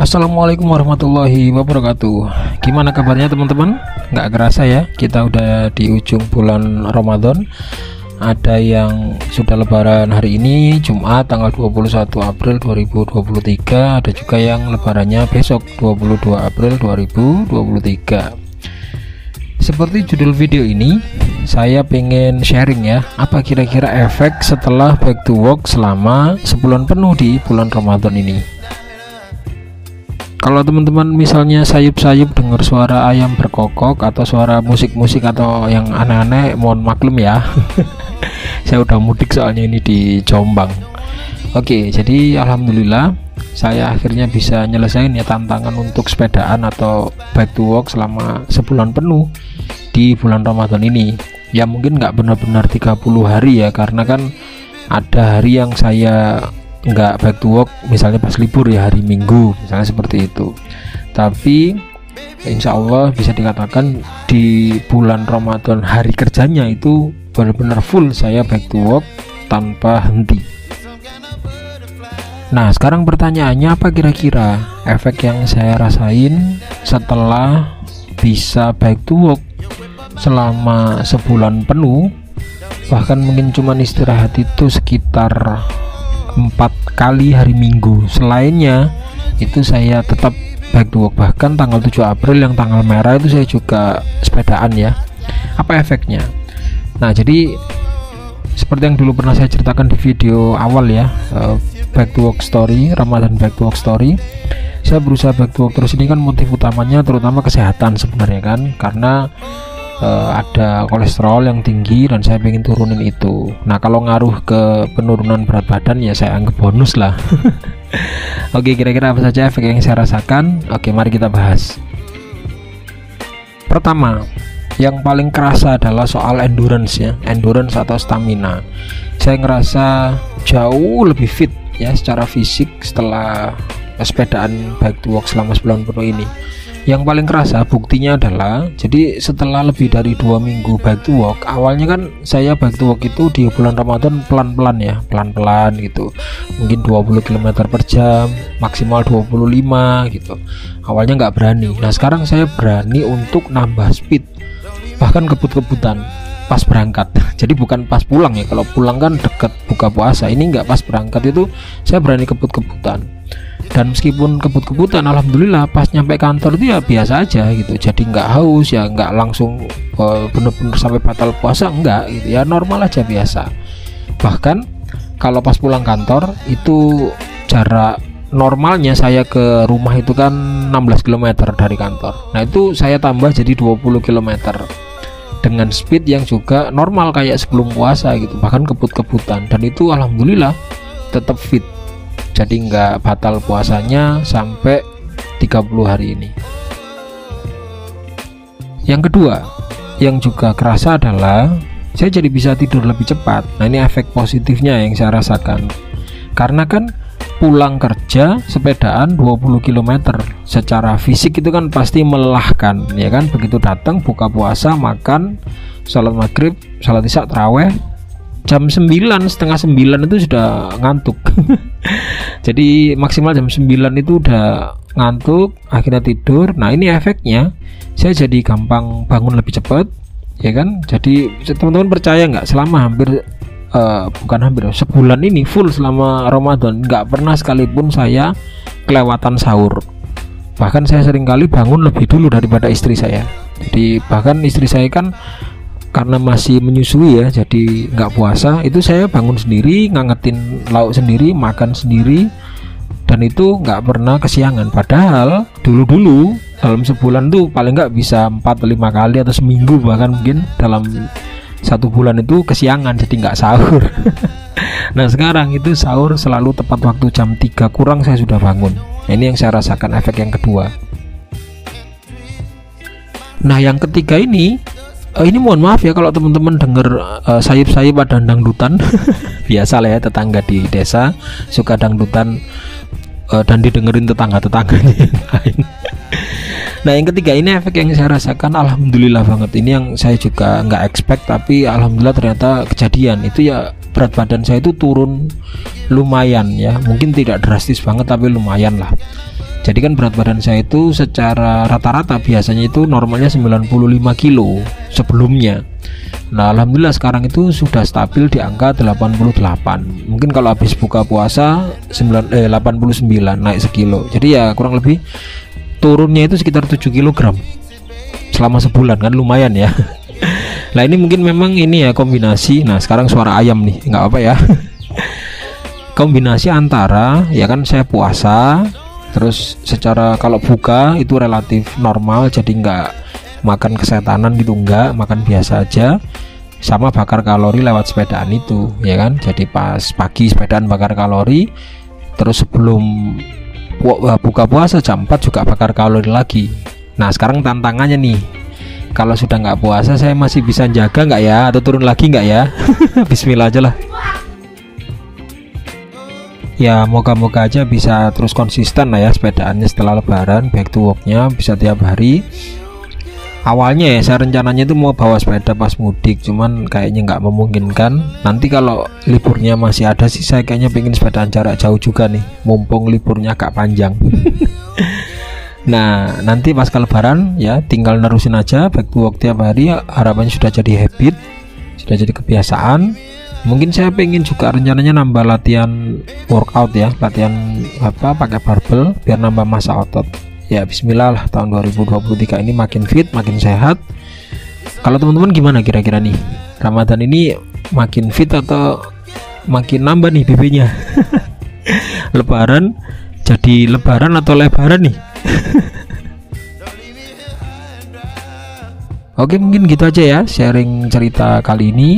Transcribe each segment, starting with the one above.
Assalamualaikum warahmatullahi wabarakatuh. Gimana kabarnya teman-teman? Nggak kerasa ya, kita udah di ujung bulan Ramadan. Ada yang sudah lebaran hari ini Jumat tanggal 21 April 2023. Ada juga yang lebarannya besok 22 April 2023. Seperti judul video ini, saya pengen sharing ya, apa kira-kira efek setelah back to work selama sebulan penuh di bulan Ramadan ini. Kalau teman-teman misalnya sayup-sayup dengar suara ayam berkokok atau suara musik-musik atau yang aneh-aneh, mohon maklum ya. Saya udah mudik soalnya ini di Jombang. Oke, jadi alhamdulillah saya akhirnya bisa nyelesain ya tantangan untuk sepedaan atau back to work selama sebulan penuh di bulan Ramadan ini. Ya mungkin nggak benar-benar 30 hari ya, karena kan ada hari yang saya nggak back to work, misalnya pas libur ya, hari Minggu misalnya seperti itu. Tapi insya Allah bisa dikatakan di bulan Ramadan hari kerjanya itu benar-benar full saya back to work tanpa henti. Nah sekarang pertanyaannya, apa kira-kira efek yang saya rasain setelah bisa back to work selama sebulan penuh, bahkan mungkin cuman istirahat itu sekitar 4 kali hari Minggu. Selainnya itu saya tetap back to work. Bahkan tanggal 7 April yang tanggal merah itu saya juga sepedaan ya. Apa efeknya? Nah jadi seperti yang dulu pernah saya ceritakan di video awal ya, back to work story, Ramadan back to work story. Saya berusaha back to work terus, ini kan motif utamanya terutama kesehatan sebenarnya kan, karena ada kolesterol yang tinggi dan saya pengen turunin itu. Nah kalau ngaruh ke penurunan berat badan ya saya anggap bonus lah. Oke, kira-kira apa saja efek yang saya rasakan? Oke, mari kita bahas. Pertama, yang paling kerasa adalah soal endurance ya, endurance atau stamina. Saya ngerasa jauh lebih fit ya secara fisik setelah sepedaan back to work selama sebulan penuh ini. Yang paling kerasa buktinya adalah, jadi setelah lebih dari 2 minggu back to work, awalnya kan saya back to work itu di bulan Ramadan pelan-pelan ya, pelan-pelan gitu, mungkin 20 km per jam, maksimal 25 gitu. Awalnya nggak berani. Nah sekarang saya berani untuk nambah speed, bahkan kebut-kebutan pas berangkat. Jadi bukan pas pulang ya, kalau pulang kan deket buka puasa, ini nggak, pas berangkat itu saya berani kebut-kebutan. Dan meskipun kebut-kebutan, alhamdulillah pas nyampe kantor itu ya biasa aja gitu. Jadi nggak haus ya, nggak langsung bener-bener sampai batal puasa, enggak gitu ya, normal aja biasa. Bahkan kalau pas pulang kantor itu jarak normalnya saya ke rumah itu kan 16 km dari kantor. Nah itu saya tambah jadi 20 km dengan speed yang juga normal kayak sebelum puasa gitu, bahkan kebut-kebutan. Dan itu alhamdulillah tetap fit, jadi nggak batal puasanya sampai 30 hari ini. Yang kedua yang juga kerasa adalah saya jadi bisa tidur lebih cepat. Nah ini efek positifnya yang saya rasakan, karena kan pulang kerja sepedaan 20 km secara fisik itu kan pasti melelahkan ya kan. Begitu datang buka puasa, makan, sholat maghrib, sholat isya, taraweh, jam 9, setengah 9 itu sudah ngantuk. Jadi maksimal jam 9 itu udah ngantuk, akhirnya tidur. Nah ini efeknya saya jadi gampang bangun lebih cepat ya kan. Jadi teman-teman percaya nggak, selama sebulan ini full selama Ramadan nggak pernah sekalipun saya kelewatan sahur. Bahkan saya seringkali bangun lebih dulu daripada istri saya. Jadi bahkan istri saya kan karena masih menyusui ya, jadi nggak puasa, itu saya bangun sendiri, ngangetin lauk sendiri, makan sendiri, dan itu nggak pernah kesiangan. Padahal dulu-dulu dalam sebulan tuh paling nggak bisa 4-5 kali atau seminggu, bahkan mungkin dalam 1 bulan itu kesiangan, jadi nggak sahur. Nah sekarang itu sahur selalu tepat waktu, jam 3 kurang saya sudah bangun. Nah, ini yang saya rasakan efek yang kedua. Nah yang ketiga ini mohon maaf ya kalau teman-teman denger sayup-sayup ada dangdutan. Biasa lah ya, tetangga di desa suka dangdutan dan didengerin tetangga-tetangganya yang lain. Nah yang ketiga ini efek yang saya rasakan, alhamdulillah banget. Ini yang saya juga nggak expect, tapi alhamdulillah ternyata kejadian. Itu ya berat badan saya itu turun lumayan ya, mungkin tidak drastis banget tapi lumayan lah. Jadi kan berat badan saya itu secara rata-rata biasanya itu normalnya 95 kilo sebelumnya. Nah alhamdulillah sekarang itu sudah stabil di angka 88. Mungkin kalau habis buka puasa 89 naik sekilo. Jadi ya kurang lebih turunnya itu sekitar 7 kg selama sebulan, kan lumayan ya. Nah ini mungkin memang ini ya kombinasi. Nah sekarang suara ayam nih, nggak apa ya. Kombinasi antara ya kan saya puasa, terus secara kalau buka itu relatif normal, jadi nggak makan kesetanan gitu, nggak makan biasa aja, sama bakar kalori lewat sepedaan itu ya kan. Jadi pas pagi sepedaan bakar kalori, terus sebelum buka puasa jam 4 juga bakar kalori lagi. Nah sekarang tantangannya nih, kalau sudah nggak puasa saya masih bisa jaga nggak ya, atau turun lagi nggak ya? Bismillah aja lah. Ya moga-moga aja bisa terus konsisten lah ya sepedaannya setelah lebaran, back to worknya bisa tiap hari. Awalnya ya saya rencananya itu mau bawa sepeda pas mudik, cuman kayaknya nggak memungkinkan. Nanti kalau liburnya masih ada sih saya kayaknya pengen sepedaan jarak jauh juga nih, mumpung liburnya agak panjang. Nah nanti pas ke lebaran ya tinggal nerusin aja back to work tiap hari, harapannya sudah jadi habit, sudah jadi kebiasaan. Mungkin saya pengen juga rencananya nambah latihan workout ya, latihan apa pakai barbel biar nambah massa otot. Ya bismillah lah, tahun 2023 ini makin fit, makin sehat. Kalau teman-teman gimana kira-kira nih, Ramadan ini makin fit atau makin nambah nih BB-nya? Lebaran jadi lebaran atau lebaran nih? Oke mungkin gitu aja ya sharing cerita kali ini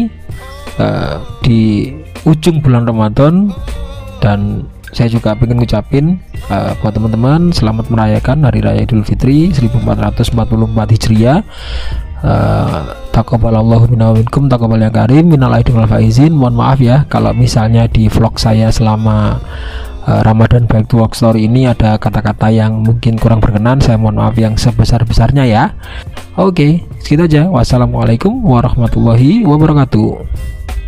di ujung bulan Ramadan. Dan saya juga pengen ngucapin buat teman-teman selamat merayakan Hari Raya Idul Fitri 1444 Hijriah. Taqabbalallahu minna wa minkum taqabbal ya karim minal aidin wal faizin. Mohon maaf ya kalau misalnya di vlog saya selama Ramadan Back to Work Story ini ada kata-kata yang mungkin kurang berkenan, saya mohon maaf yang sebesar-besarnya ya. Oke, segitu aja. Wassalamualaikum warahmatullahi wabarakatuh.